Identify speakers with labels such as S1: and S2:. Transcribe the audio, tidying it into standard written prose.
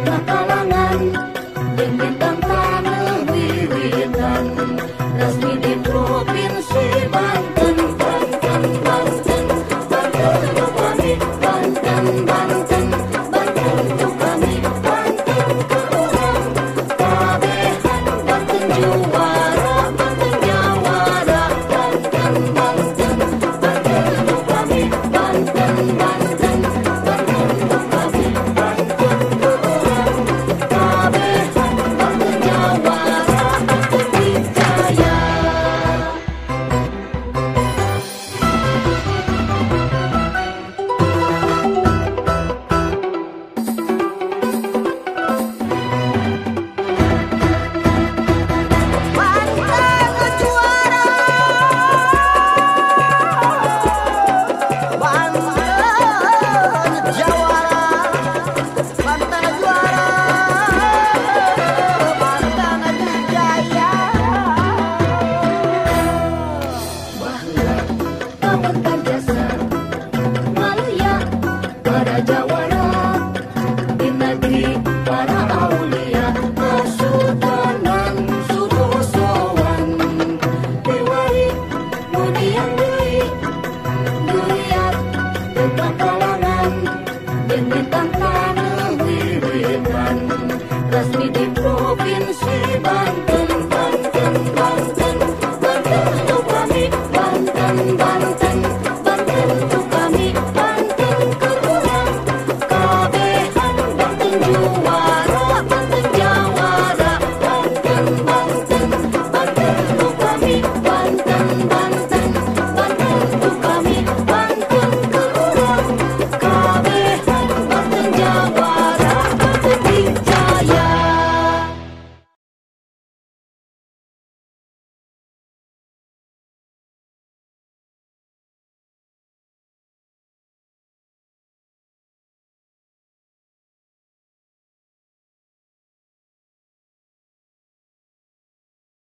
S1: kalangan jeung bintang taneuh wiwitan resmi di provinsi Banten. Banten, Banten, Banten untuk kami, Banten, Banten, Banten untuk kami, Banten ke urang kabehan Banten juara, Banten jawara, Banten, Banten, Banten untuk kami, Banten, Banten, Banten untuk kami, Banten ke urang kabehan Banten jawara, Banten Wijaya. Kawan Kajasa, Maluya, para jawara, di negeri para aulia, Kesultanan suruh sowan, Dewari, mudian deui, duriat, tentang kalangan, jeung bintang taneuh wiwitan, resmi di provinsi Banten.